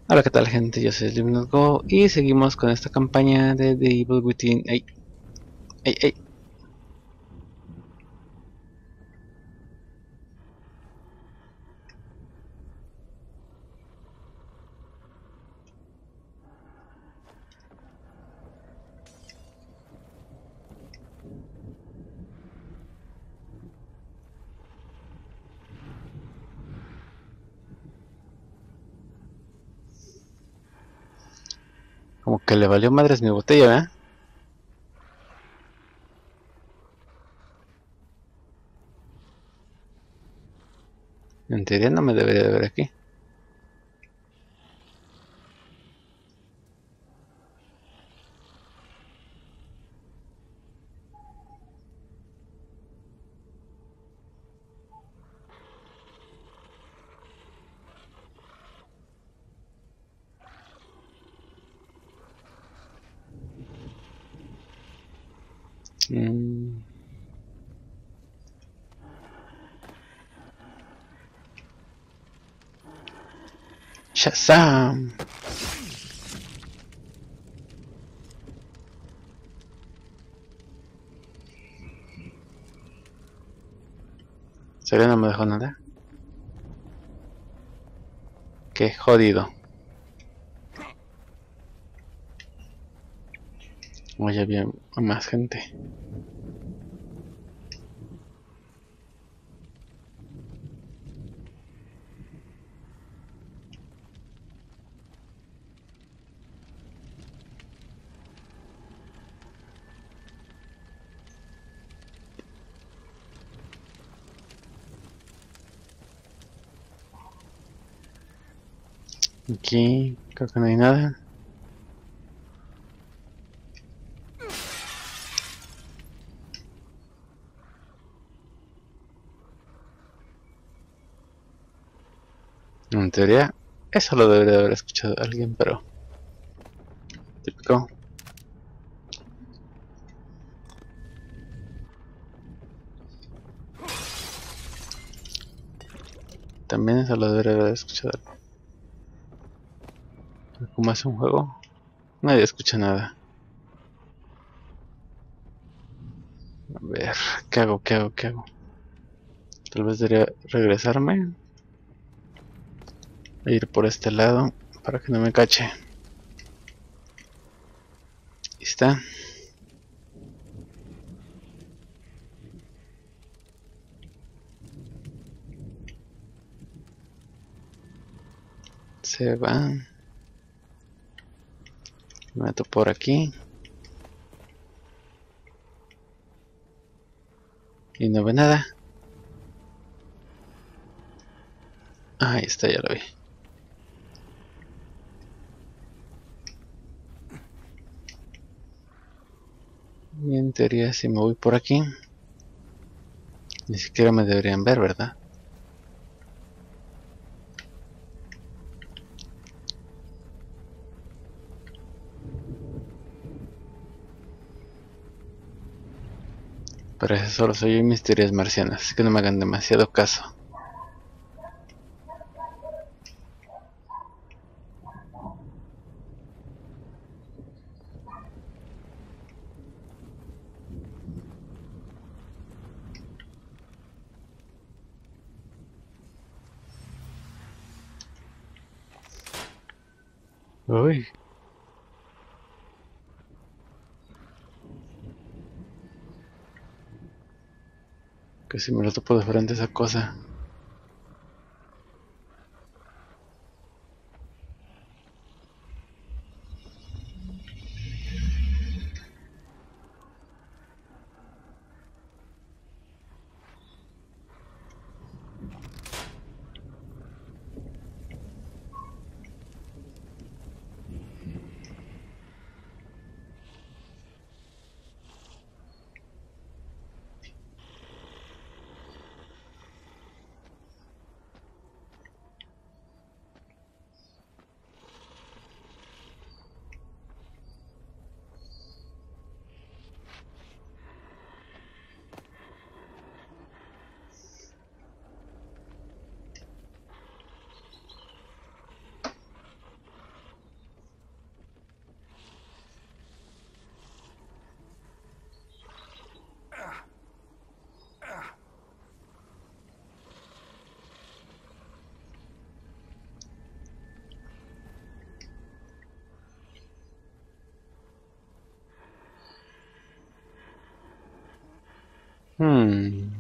Hola, ¿qué tal, gente? Yo soy Luminous Go y seguimos con esta campaña de The Evil Within. ¡Ay! ¡Ay! ¡Ay! Como que le valió madres mi botella, ¿verdad? En teoría no me debería de ver aquí. Mm. ¡Shazam! ¿Serio no me dejó nada? ¡Qué jodido! Oye, había más gente. Aquí creo que no hay nada. En teoría, eso lo debería de haber escuchado alguien, pero... Típico. También eso lo debería haber escuchado. ¿Cómo hace un juego? Nadie escucha nada. A ver, ¿qué hago? ¿Qué hago? ¿Qué hago? Tal vez debería regresarme e ir por este lado para que no me cache. Ahí está. Se va. Me meto por aquí. Y no ve nada. Ahí está, ya lo vi. Y en teoría si me voy por aquí, ni siquiera me deberían ver, ¿verdad? Pero eso solo soy yo y mis teorías marcianas, así que no me hagan demasiado caso. Uy, que si me lo topo de frente esa cosa. Hmm.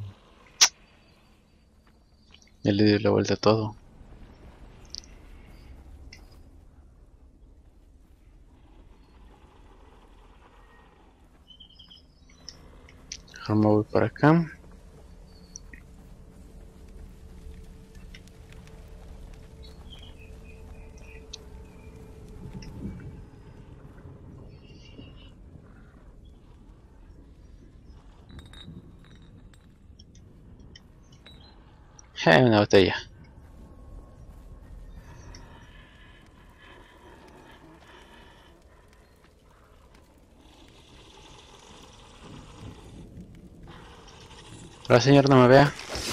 Ya le di la vuelta a todo. Mejor me voy para acá. Una botella. Hola señor, no me vea.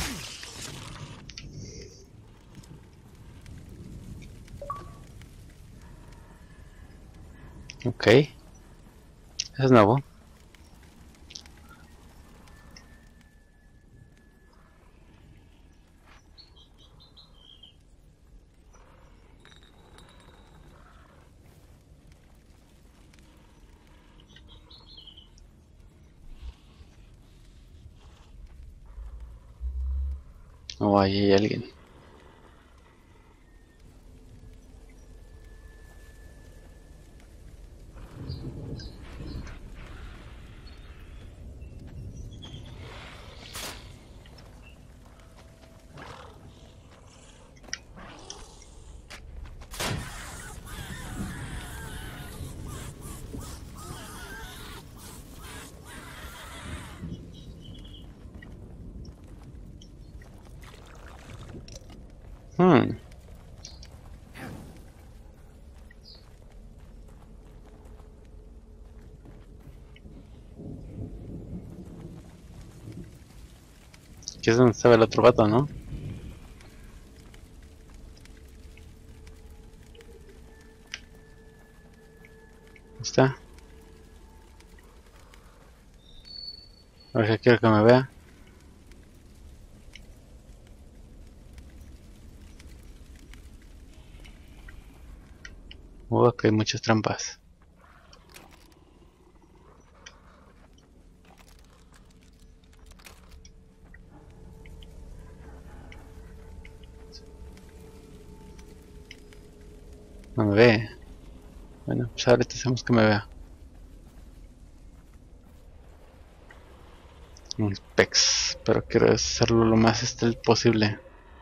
Ok. Eso es nuevo. Oh, ahí hay alguien. Hmm. Aquí es donde estaba el otro vato, ¿no? Ahí está. A ver si quiero que me vea. Que hay muchas trampas. No me ve. Bueno, pues ahorita hacemos que me vea. Un pex. Pero quiero hacerlo lo más stealth posible.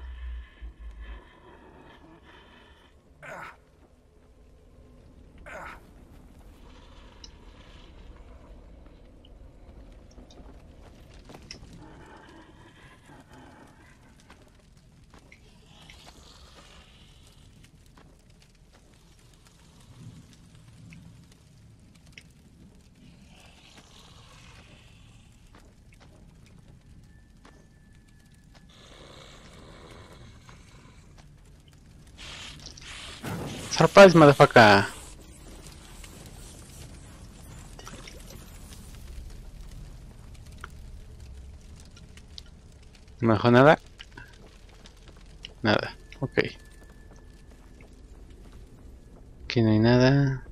Surprise, motherfucker. ¿No me dejó nada? Nada. Ok. Aquí no hay nada.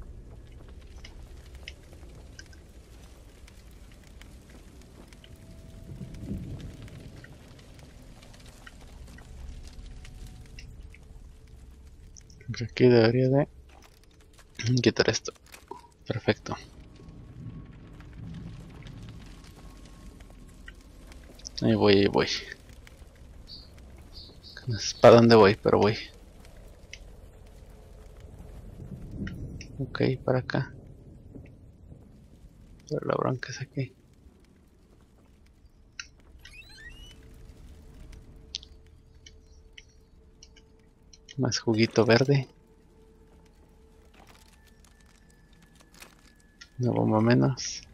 Aquí debería de quitar esto. Perfecto. Ahí voy, ahí voy. No sé para dónde voy, pero voy. Ok, para acá. Pero la bronca es aquí. Más juguito verde. Una bomba menos.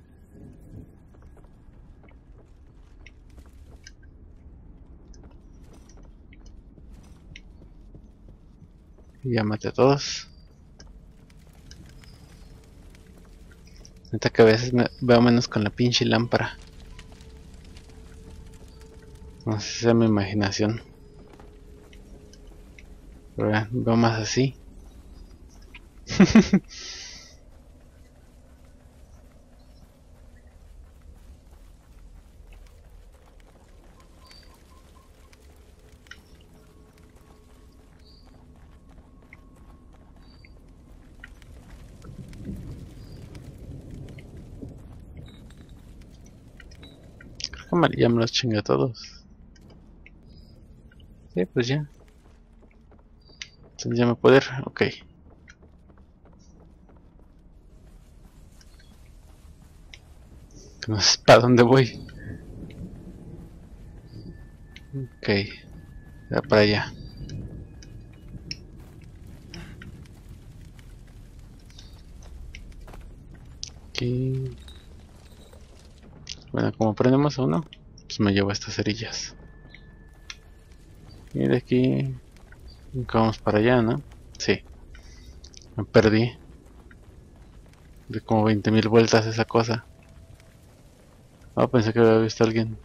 Y ya maté a todos. Neta que a veces me veo menos con la pinche lámpara. No sé si sea mi imaginación. Pero ya, veo más así. mal, ya me los chingué a todos. Sí, pues ya. Entonces ya me puedo ir. Ok. No sé para dónde voy. Ok. Ya para allá. Aquí. Bueno, como prendemos uno, pues me llevo estas cerillas. Y de aquí. Vamos para allá, ¿no? Sí. Me perdí. De como 20.000 vueltas esa cosa. Ah, pensé que había visto a alguien.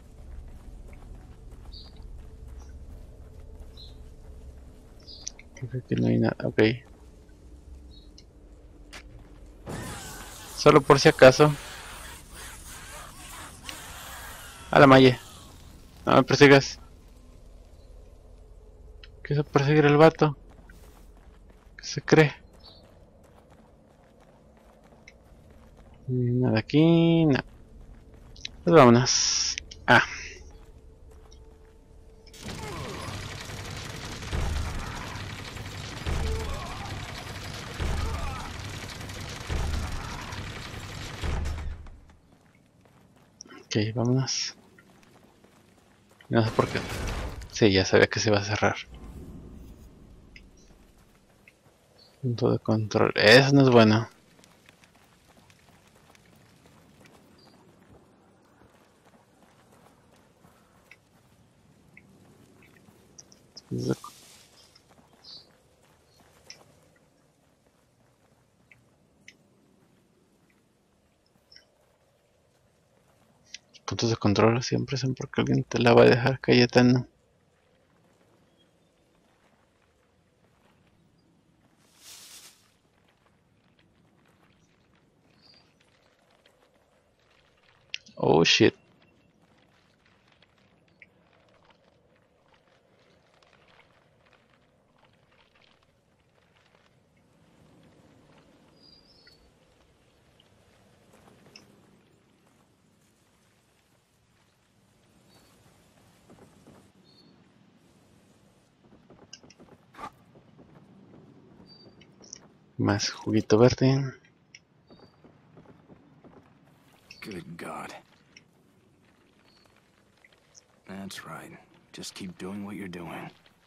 Creo que aquí no hay nada. Ok. Solo por si acaso. A la malla. No me persigas. Quiso perseguir el vato. ¿Qué se cree? Nada aquí. No. Pues vámonos. Ah. Ok, vámonos. No sé por qué. Sí, ya sabía que se iba a cerrar. Punto de control. Eso no es bueno. Puntos de control siempre son porque alguien te la va a dejar Cayetano. Oh shit. Más juguito verde. Good God. That's right. Just keep doing what you're doing.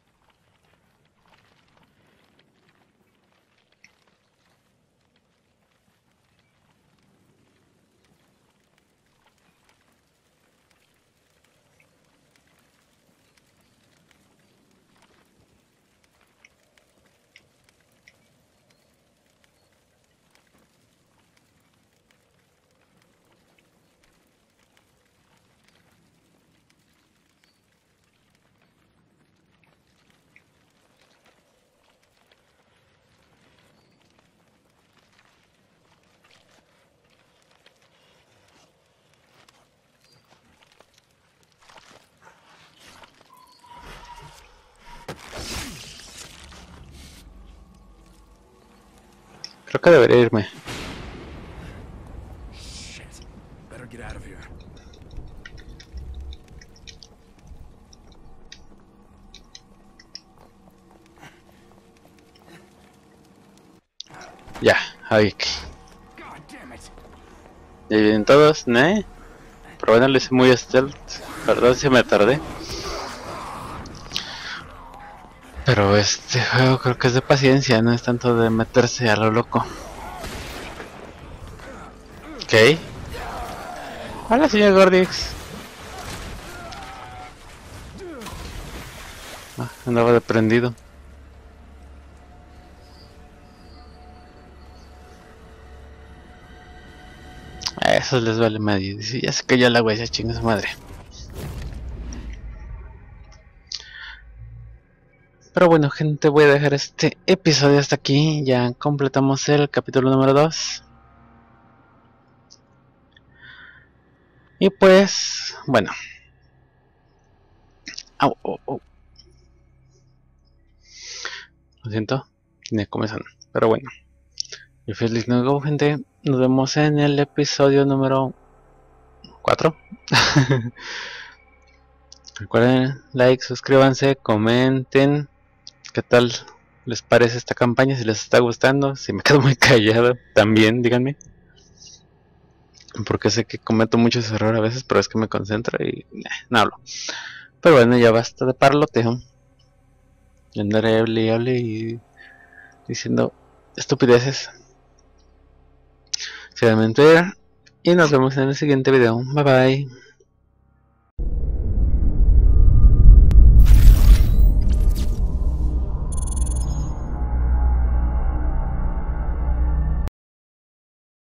Creo que debería irme. Shit. Better get out of here. Ya, ahí. God damn it. Ya vienen todos, ¿no? Pero bueno, lo hice muy stealth. Perdón si me tardé. Pero este juego creo que es de paciencia, no es tanto de meterse a lo loco. Ok. Hola, señor Gordix. Ah, andaba de prendido. A esos les vale medio. Dice, ya se cayó el agua, ya chinga su madre. Pero bueno, gente, voy a dejar este episodio hasta aquí. Ya completamos el capítulo número 2. Y pues, bueno. Au, au, au. Lo siento, ni comenzando. Pero bueno. Yo fui Lick No Go, gente. Nos vemos en el episodio número 4. Recuerden, like, suscríbanse, comenten qué tal les parece esta campaña, si les está gustando. Si me quedo muy callado, también díganme, porque sé que cometo muchos errores a veces, pero es que me concentro y no hablo. Pero bueno, ya basta de parloteo. Y andaré hable y diciendo estupideces. Síganme en Twitter y nos vemos en el siguiente video. Bye bye.